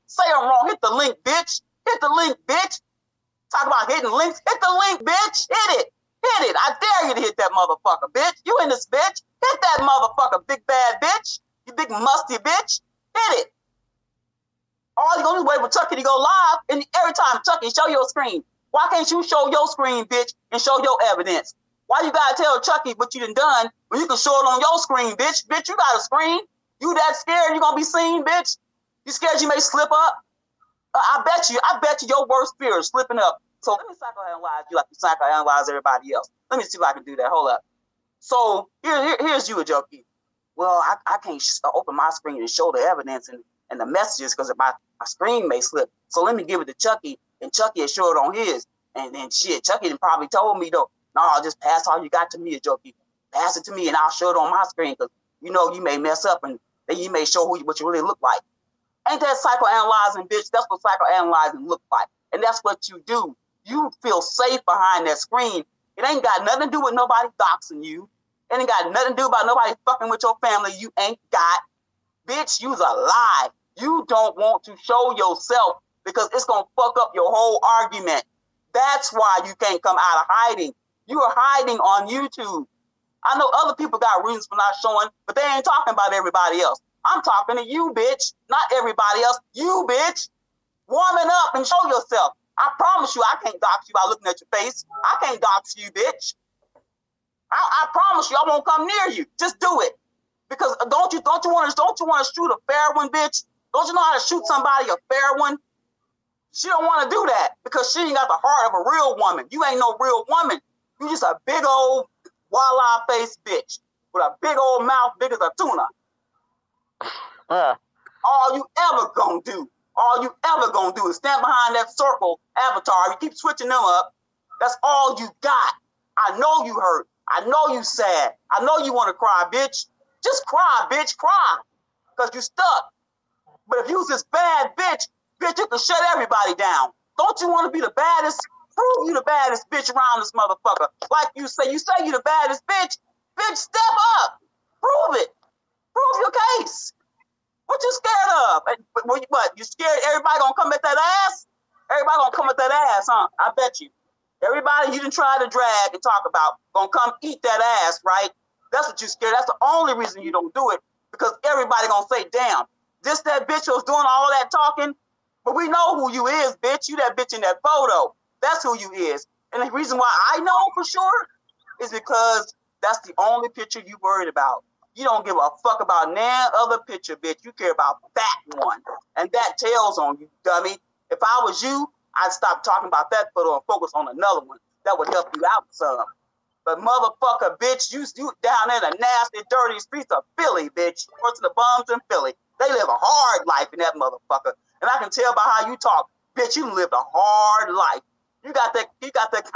Say I'm wrong. Hit the link, bitch. Hit the link, bitch. Talk about hitting links. Hit the link, bitch. Hit it. Hit it. I dare you to hit that motherfucker, bitch. You in this bitch. Hit that motherfucker, big bad bitch. You big musty bitch. Hit it. All you gonna do is wait for Chucky to go live, and every time Chucky show your screen. Why can't you show your screen, bitch, and show your evidence? Why you gotta tell Chucky what you done when you can show it on your screen, bitch? Bitch, you got a screen. You that scared you gonna be seen, bitch? You scared you may slip up? I bet you your worst fear is slipping up. So let me psychoanalyze you like you psychoanalyze everybody else. Let me see if I can do that. Hold up. So here's you, a Jokey. Well, I can't open my screen and show the evidence and the messages because my screen may slip. So let me give it to Chucky, and Chucky will show it on his. And then shit, Chucky probably told me though, no, just pass all you got to me, a Jokey. Pass it to me and I'll show it on my screen because you know you may mess up and then you may show what you really look like. Ain't that psychoanalyzing, bitch? That's what psychoanalyzing looks like. And that's what you do. You feel safe behind that screen. It ain't got nothing to do with nobody doxing you. It ain't got nothing to do about nobody fucking with your family you ain't got. Bitch, you's a lie. You don't want to show yourself because it's going to fuck up your whole argument. That's why you can't come out of hiding. You are hiding on YouTube. I know other people got reasons for not showing, but they ain't talking about everybody else. I'm talking to you, bitch. Not everybody else. You, bitch. Warming up and show yourself. I promise you I can't dox you by looking at your face. I can't dox you, bitch. I promise you I won't come near you. Just do it. Because don't you want to shoot a fair one, bitch? Don't you know how to shoot somebody a fair one? She don't want to do that because she ain't got the heart of a real woman. You ain't no real woman. You just a big old walleye face bitch with a big old mouth big as a tuna. All you ever gonna do is stand behind that circle avatar. You keep switching them up. That's all you got. I know you hurt. I know you sad. I know you want to cry, bitch. Just cry, bitch. Cry. Because you stuck. But if you was this bad bitch, you can shut everybody down. Don't you want to be the baddest? Prove you the baddest bitch around this motherfucker. Like you say you the baddest bitch. Bitch, step up. Prove it. Prove your case. What you scared of? What? You scared everybody gonna come at that ass? Everybody gonna come at that ass, huh? I bet you. Everybody you didn't try to drag and talk about gonna come eat that ass, right? That's what you scared. That's the only reason you don't do it, because everybody gonna say, damn, this that bitch was doing all that talking, but we know who you is, bitch. You that bitch in that photo. That's who you is. And the reason why I know for sure is because that's the only picture you worried about. You don't give a fuck about none other picture, bitch. You care about that one. And that tells on you, dummy. If I was you, I'd stop talking about that photo and focus on another one. That would help you out some. But motherfucker, bitch, you down in the nasty, dirty streets of Philly, bitch. Worse than the bums in Philly. They live a hard life in that motherfucker. And I can tell by how you talk, bitch, you lived a hard life. You got that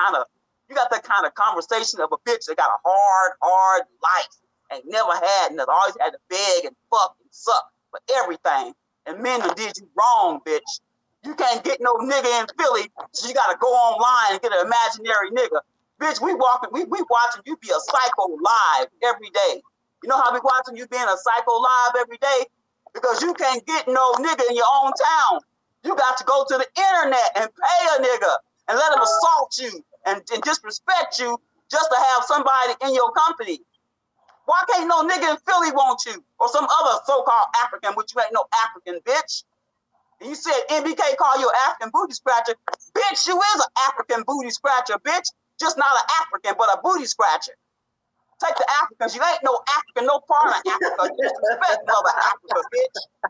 kind of conversation of a bitch that got a hard life. Ain't never had nothing. Always had to beg and fuck and suck for everything. And men who did you wrong, bitch. You can't get no nigga in Philly, so you gotta go online and get an imaginary nigga. Bitch, we watching you be a psycho live every day. You know how we watching you being a psycho live every day? Because you can't get no nigga in your own town. You got to go to the internet and pay a nigga and let him assault you and disrespect you just to have somebody in your company. Why can't no nigga in Philly want you? Or some other so-called African, which you ain't no African, bitch. And you said MBK call you an African booty scratcher. Bitch, you is an African booty scratcher, bitch. Just not an African, but a booty scratcher. Take the Africans. You ain't no African, no part of Africa. Disrespect Mother Africa, bitch. No.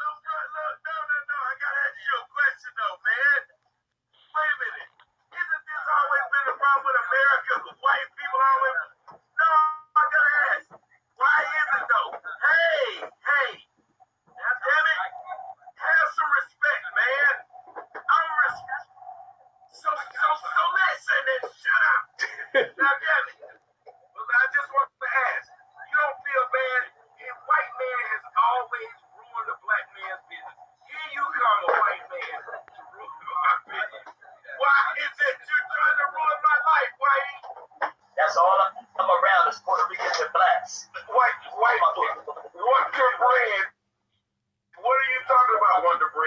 I gotta ask you a question, though, man. Wait a minute. Isn't this always been a problem with America? White people always... No, I gotta ask. Why is it, though? Hey. Now, damn it. Have some respect, man. I'm respect. So listen and shut up. Now, damn it. I just want to ask. You don't feel bad if white man has always ruined the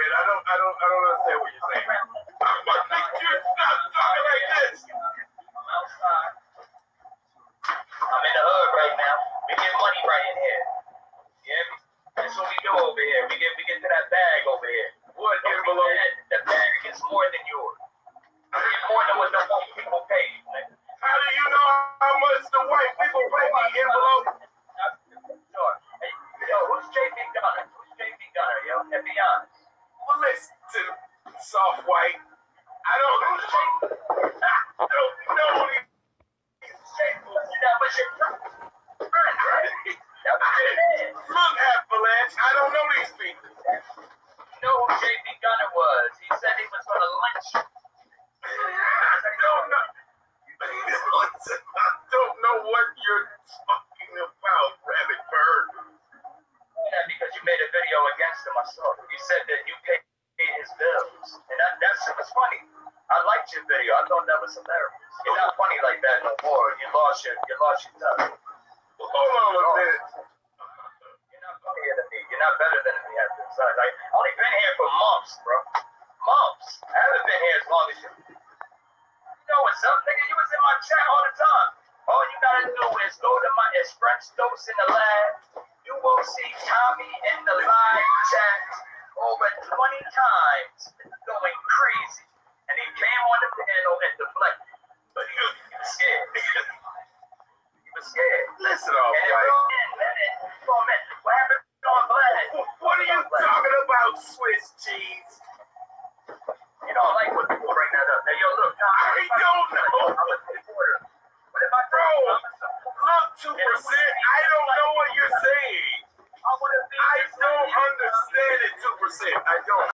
ahead. I don't understand what you're saying. You stop talking like this. I'm outside. I'm in the hood right now. We get money right in here. Yeah, that's what we do over here. We get to that bag over here. What envelope? The bag is more than yours. It's more than what the white people pay. How do you know how much the white people pay me, envelope? Sure. Hey, yo, who's JP Gunner? Who's JP Gunner, yo? And be honest. Well, listen, soft white. I don't know these shapers. That was your friend. That was your man. Look, Avalanche, I don't know these people. You know who JP Gunner was? He said he was going to lynch you. I don't know. Listen, I don't know what you're talking about, Rabbit Bird. Yeah, because you made a video against him, I saw it. You said that you paid his bills. And that shit was funny. I liked your video. I thought that was hilarious. You're not funny like that no more. You lost your touch. Hold on a minute. You're not funnier than me. You're not better than me at this. Like, I only been here for months, bro. Months. I haven't been here as long as you. You know what's up, nigga? You was in my chat all the time. All you gotta do is go to my Express Dose in the lab. You will see Tommy in the live chat over 20 times going crazy. And he came on the panel and deflected. But He was scared. He was scared. listen, all And right. what happened on Vlad? What are you talking about, Swiss